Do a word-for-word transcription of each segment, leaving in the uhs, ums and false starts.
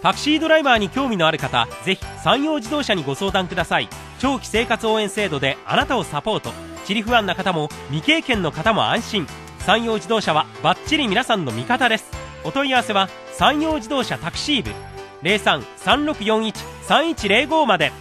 タクシードライバーに興味のある方、ぜひ山陽自動車にご相談ください。長期生活応援制度であなたをサポート。地理不安な方も未経験の方も安心。山陽自動車はバッチリ皆さんの味方です。お問い合わせは山陽自動車タクシー部 ゼロさん さんろくよんいち さんいちゼロご まで。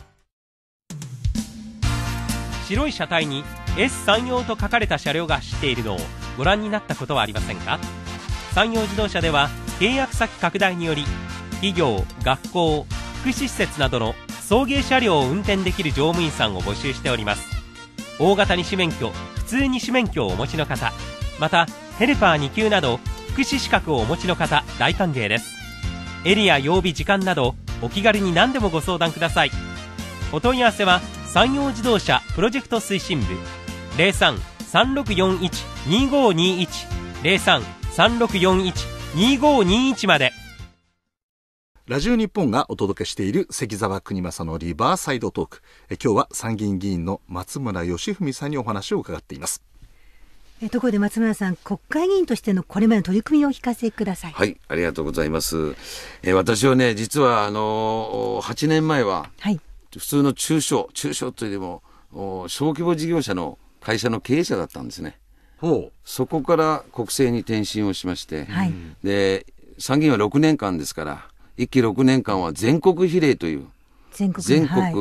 白い車体に エス 山陽と書かれた車両が走っているのをご覧になったことはありませんか？山陽自動車では契約先拡大により、企業、学校、福祉施設などの送迎車両を運転できる乗務員さんを募集しております。大型二種免許、普通二種免許をお持ちの方、またヘルパーに級など福祉資格をお持ちの方、大歓迎です。エリア、曜日、時間などお気軽に何でもご相談ください。お問い合わせは山陽自動車プロジェクト推進部 ゼロさん さんろくよんいち にごにいち ゼロさん さんろくよんいち にごにいち まで。 ラジオ日本がお届けしている関澤国正のリバーサイドトーク。え今日は参議院議員の松村義文さんにお話を伺っています。 えところで松村さん、国会議員としてのこれまでの取り組みをお聞かせください。 はい、ありがとうございます。え私はね、実はあのはちねんまえは、はい、普通の中小中小というよりも小規模事業者の会社の経営者だったんですね。ほう。そこから国政に転身をしまして、はい、で参議院はろくねんかんですから、いっきろくねんかんは全国比例という全国、全国、はい、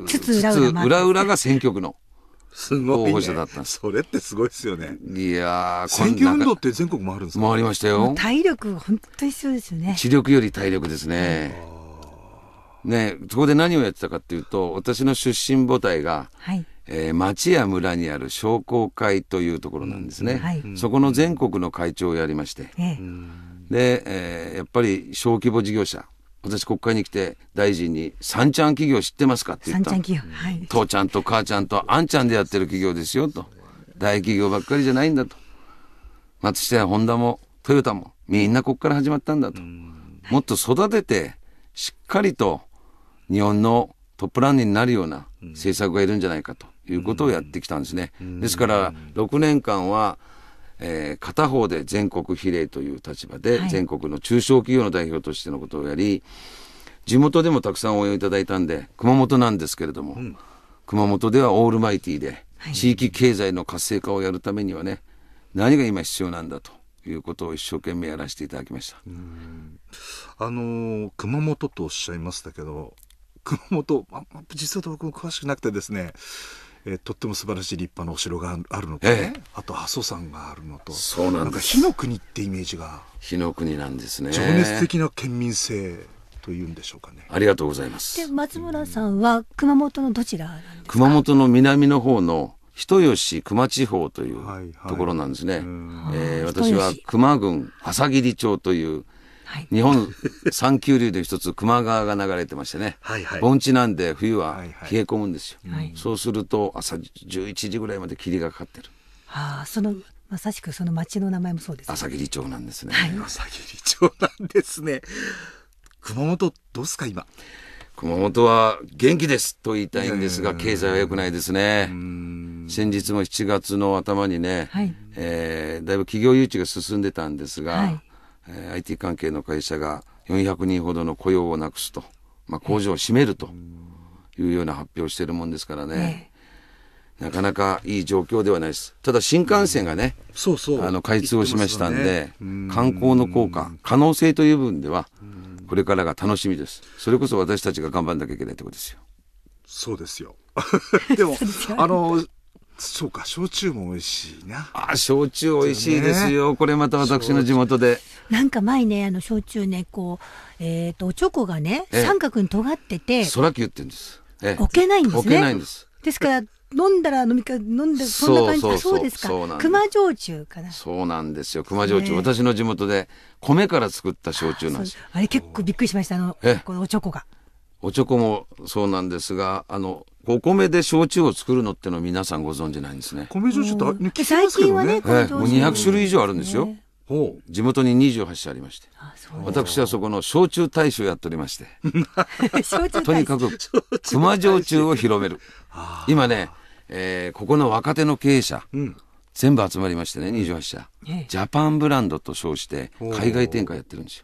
つつ裏裏裏裏が選挙区の候補者だったんです。 それってすごいですよね。 いやー、 選挙運動って全国回るんですか？ 回りましたよ。 体力本当に必要ですよね。 知力より体力ですね。ね、そこで何をやってたかっていうと、私の出身母体が、はいえー、町や村にある商工会というところなんですね、うんはい、そこの全国の会長をやりまして、ええ、で、えー、やっぱり小規模事業者、私国会に来て大臣に三ちゃん企業知ってますかって言ったの。三ちゃん企業、はい、父ちゃんと母ちゃんとあんちゃんでやってる企業ですよと。大企業ばっかりじゃないんだと。松下やホンダもトヨタもみんなここから始まったんだと。もっと育ててしっかりと日本のトップランナーになるような政策がいるんじゃないかということをやってきたんですね。ですからろくねんかんは、えー、片方で全国比例という立場で全国の中小企業の代表としてのことをやり、地元でもたくさん応援いただいたんで、熊本なんですけれども、うん、熊本ではオールマイティで地域経済の活性化をやるためにはね、何が今必要なんだということを一生懸命やらせていただきました。うーん、 あのー、熊本とおっしゃいましたけど、熊本、あ実は僕も詳しくなくてですね、えー、とっても素晴らしい立派なお城があるのと、ねええ、あと阿蘇山があるのと、 そうなんです。 なんか火の国ってイメージが、 火の国なんですね。 情熱的な県民性というんでしょうかね。 ありがとうございます。 で松村さんは熊本のどちらなんですか？ 熊本の南の方の人吉球磨地方というところなんですね、はいはい、えー、私は球磨郡朝霧町という、はい、日本三急流で一つ球磨川が流れてましてね、はいはい、盆地なんで冬は冷え込むんですよ、はいはい、そうすると朝じゅういちじぐらいまで霧がかかってる、 はあ、そのまさしくその町の名前もそうです、ね、 朝霧町なんですね、 はい、朝霧町なんですね。熊本どうですか今？ 熊本は元気ですと言いたいんですが、経済は良くないですね。先日もしちがつの頭にね、はい、えー、だいぶ企業誘致が進んでたんですが、はい、えー、アイティー 関係の会社がよんひゃくにんほどの雇用をなくすと、まあ、工場を閉めるというような発表をしているもんですからね、えー、なかなかいい状況ではないです。ただ新幹線がね、うん、そうそう、あの開通をしましたんで、ね、観光の効果、可能性という部分ではこれからが楽しみです。それこそ私たちが頑張んなきゃいけないってことですよ。 そうですよ。でもあのそうか、焼酎も美味しいな。 あ、焼酎美味しいですよ、ね、これまた私の地元で。 なんか前ね、あの焼酎ね、こう、えーと、おちょこがね、ええ、三角に尖ってて空気言ってるんです、 ええ、置けないんですね。 置けないんです。 ですから飲んだら飲みか飲んでそんな感じ。そうそうそう、そうですか。熊焼酎かな。 そうなんですよ、熊焼酎、ね、私の地元で米から作った焼酎なんですよ。 あ, あれ結構びっくりしました、あのこのおちょこが。 おちょこもそうなんですが、あのお米で焼酎を作るのっての皆さんご存知ないんですね。 米焼酎って聞きますけどね。 最近はね、 ええ、もうにひゃくしゅるい以上あるんですよ。ほう、地元ににじゅうはっしゃありまして、私はそこの焼酎大使をやっておりましてとにかく熊焼酎を広める。今ね、えー、ここの若手の経営者、うん、全部集まりましてね、にじゅうはっしゃ、ええ、ジャパンブランドと称して海外展開やってるんですよ。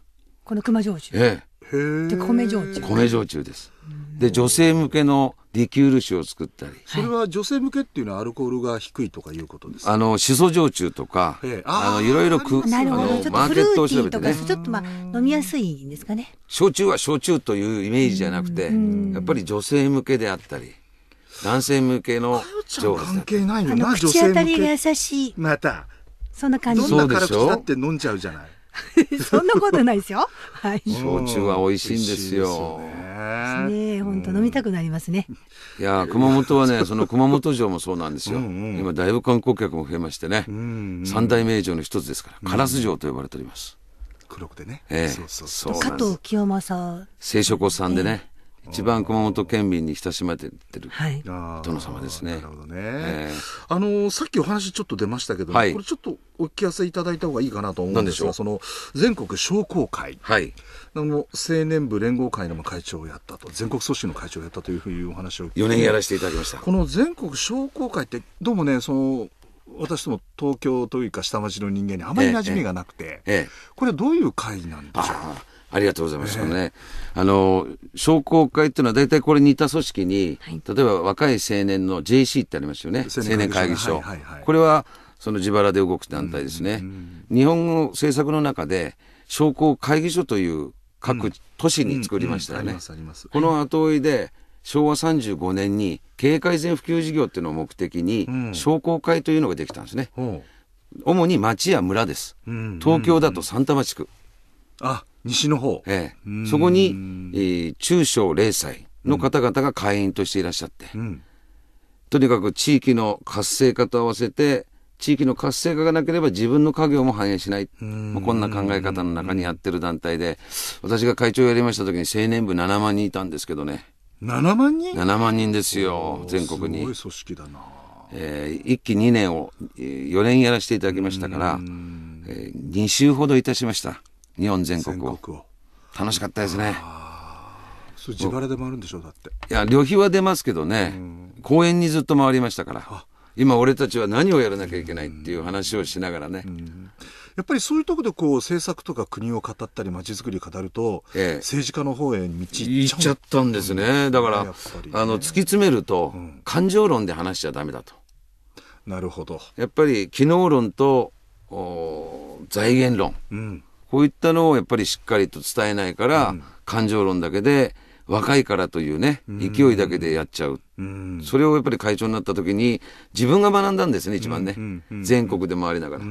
この熊焼酎、 えへーで米焼酎、 米焼酎です。で女性向けのリキュール酒を作ったり、 それは女性向けっていうのはアルコールが低いとかいうことですか。 あのしそ焼酎とか、 ええあのいろいろくなるほど、 あのちょっとマーケットフルーを調べてね、 ティーとか、ちょっとまあ飲みやすいんですかね。 焼酎は焼酎というイメージじゃなくて、やっぱり女性向けであったり男性向けのじゃあ関係ないあのよな、女口性向け。 当たりが優しい、 またそんな感じ。 どんな辛口だって飲んじゃうじゃない。 そんなことないですよ。はい。 焼酎は美味しいんですよ。 ねえ、本当飲みたくなりますね。 いや熊本はね、その熊本城もそうなんですよ。今だいぶ観光客も増えましてね、三大名城の一つですから、烏城と呼ばれております。 黒くてね。 ええ、 そうそうそう。 加藤清正清書さんでね、一番熊本県民に親しまれてる殿様ですね。 なるほどね。 えあのさっきお話ちょっと出ましたけど、 はい、 これちょっとお聞かせいただいた方がいいかなと思うんですが、その全国商工会、 はい、 あの青年部連合会の会長をやったと、全国組織の会長をやったというふういうお話をよねんやらせていただきました。 この全国商工会ってどうもね、その私ども東京というか下町の人間にあまり馴染みがなくて、ええええ、これはどういう会なんでしょうか。 ありがとうございます、えー、ね、あの商工会っていうのは大体これ似た組織に、はい、例えば若い青年の ジェーシー ってありますよね、青年会議所、はいはいはい、これはその自腹で動く団体ですね、うんうん、日本の政策の中で商工会議所という各都市に作りましたよね。この後追いでしょうわさんじゅうごねんに経営改善普及事業っていうのを目的に、うん、商工会というのができたんですね、うん、主に町や村です、うん、東京だと三多摩地区、 あ、西の方、 ええ、そこに、えー、中小零細の方々が会員としていらっしゃって、うん、とにかく地域の活性化と合わせて、地域の活性化がなければ自分の家業も反映しない、まあ、こんな考え方の中にやってる団体で、私が会長をやりました時に青年部ななまんにんいたんですけどね。 ななまんにん ?なな万人ですよ、全国に。 すごい組織だな。 えー、いっきにねんを、えー、よねんやらせていただきましたから、えー、に週ほどいたしました。日本全国 を, 全国を楽しかったですね。 それ自腹で回るんでしょう。だっていや旅費は出ますけどね、公園にずっと回りましたから、今俺たちは何をやらなきゃいけないっていう話をしながらね、 やっぱりそういうところでこう政策とか国を語ったり街づくりを語ると、ええ、政治家の方へ道行っちゃったんですね。だから、ね、あの突き詰めると、うん、感情論で話しちゃダメだと。 なるほど。 やっぱり機能論と財源論、うん、こういったのをやっぱりしっかりと伝えないから、うん、感情論だけで若いからというね勢いだけでやっちゃう、うん、それをやっぱり会長になった時に自分が学んだんですね、一番ね、うんうん、全国で回りながら、うん、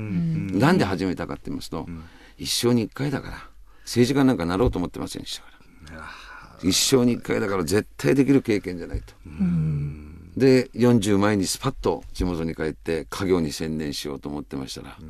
なんで始めたかって言いますと、うん、一生に一回だから、政治家なんかなろうと思ってませんでしたから、一生に一回だから絶対できる経験じゃないと、うん、でよんじゅう前にスパッと地元に帰って家業に専念しようと思ってましたら、うん、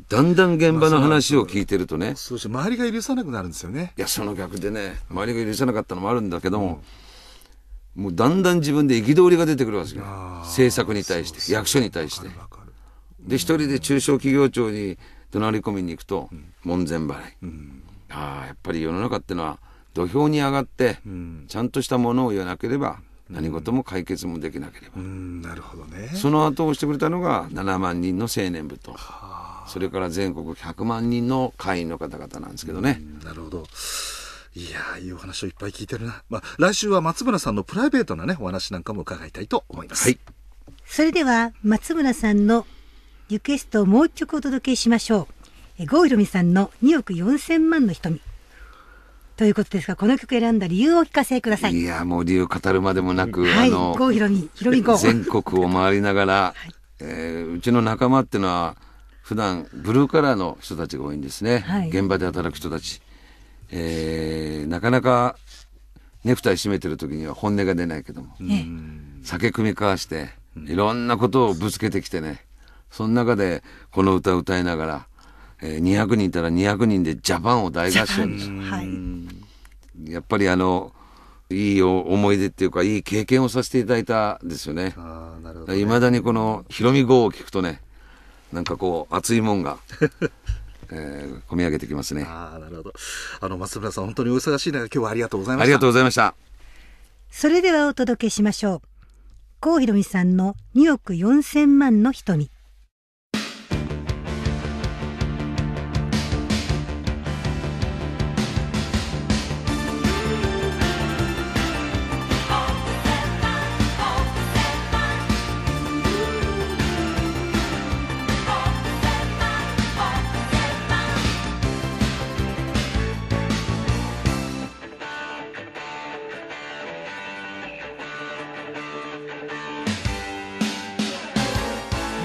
だんだん現場の話を聞いてるとね、 そうそう、周りが許さなくなるんですよね。 いやその逆でね、周りが許さなかったのもあるんだけども、うん、もうだんだん自分で憤りが出てくるわけですよ、政策に対して、役所に対して。で一人で中小企業庁に怒鳴り込みに行くと、うん、門前払い、うん、ああやっぱり世の中ってのは土俵に上がって、うん、ちゃんとしたものを言わなければ何事も解決もできなければ、 うん、なるほどね。 その後をしてくれたのがななまんにんの青年部と、それから全国ひゃくまんにんの会員の方々なんですけどね、 うん、なるほど。いやー、いいお話をいっぱい聞いてるな、まあ、来週は松村さんのプライベートなねお話なんかも伺いたいと思います、はい、 それでは松村さんのリクエストをもう一曲お届けしましょう。郷ひろみさんのにおくよんせんまんの瞳ということですが、この曲選んだ理由をお聞かせください。 いやもう理由語るまでもなく、 はい、郷ひろみひろみ郷全国を回りながら、はいえー、うちの仲間っていうのは普段ブルーカラーの人たちが多いんですね、はい、現場で働く人たち、えー、なかなかネクタイ締めてる時には本音が出ないけども、うん、酒組み交わしていろんなことをぶつけてきてね、その中でこの歌を歌いながら、えー、にひゃくにんいたらにひゃくにんでジャパンを大合唱にする、はい、やっぱりあのいい思い出っていうかいい経験をさせていただいたんですよね。あ、なるほどね。未だにこのひろみ号を聞くとね、なんかこう熱いもんがえー、込み上げてきますね。 あ、なるほど。あの松村さん本当にお忙しい中今日はありがとうございました。 ありがとうございました。 それではお届けしましょう。郷ひろみさんのにおくよんせんまんの瞳。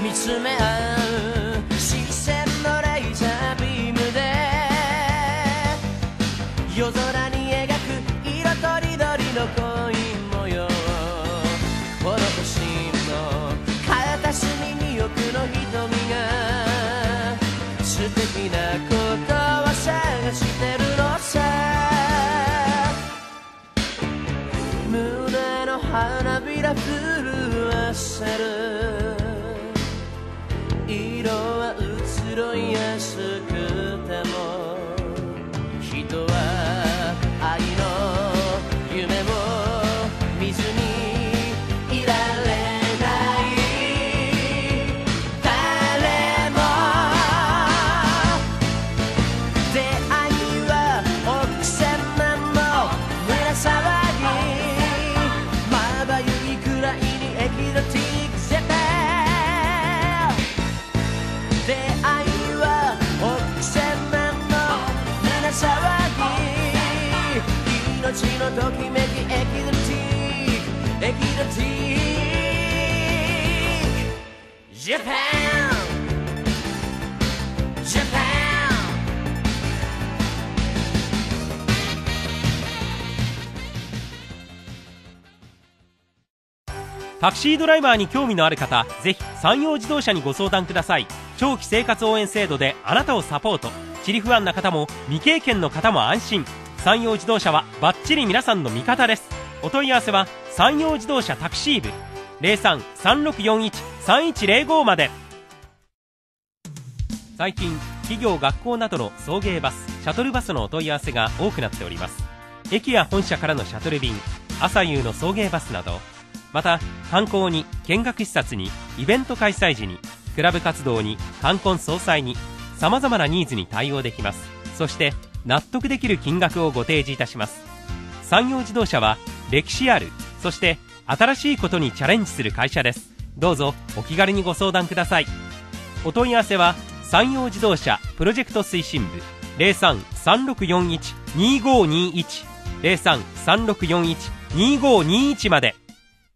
見つめ合う視線のレーザービームで夜空に描く色とりどりの恋模様、この星の片隅に奥の瞳が素敵なことを探してるのさ。胸の花びら震わせる、色は移ろいやすくても人は愛の夢を見ずにいられない。誰も出会いは億千万の胸騒ぎ、まばゆいくらいにエキゾチック絶対出会いは億千万の胸騒ぎ、命のときめきエキゾチックエキゾチックジャパンジャパン。 タクシードライバーに興味のある方、ぜひ山陽自動車にご相談ください。長期生活応援制度であなたをサポート。地理不安な方も未経験の方も安心。山陽自動車はバッチリ皆さんの味方です。お問い合わせは山陽自動車タクシー部 ゼロさん さんろくよんいち さんいちゼロご まで。最近企業学校などの送迎バス、シャトルバスのお問い合わせが多くなっております。駅や本社からのシャトル便、朝夕の送迎バスなど、また観光に見学視察にイベント開催時にクラブ活動に冠婚葬祭にさまざまなニーズに対応できます。そして納得できる金額をご提示いたします。山陽自動車は歴史ある、そして新しいことにチャレンジする会社です。どうぞお気軽にご相談ください。お問い合わせは山陽自動車プロジェクト推進部 ゼロさん さんろくよんいち にごにいち ゼロさん さんろくよんいち にごにいち まで。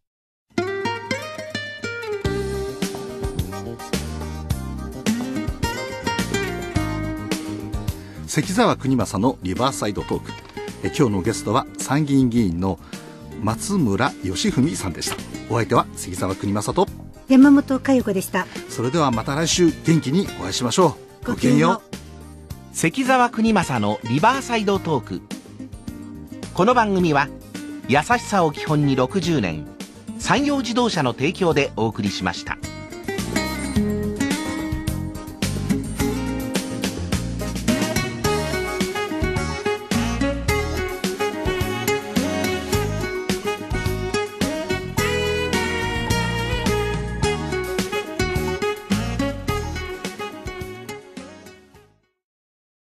関澤国正のリバーサイドトーク。え今日のゲストは参議院議員の松村義文さんでした。お相手は関澤国正と山本佳代子でした。 それではまた来週元気にお会いしましょう。ごきげんよう。 関澤国正のリバーサイドトーク。この番組は優しさを基本にろくじゅうねん、山陽自動車の提供でお送りしました。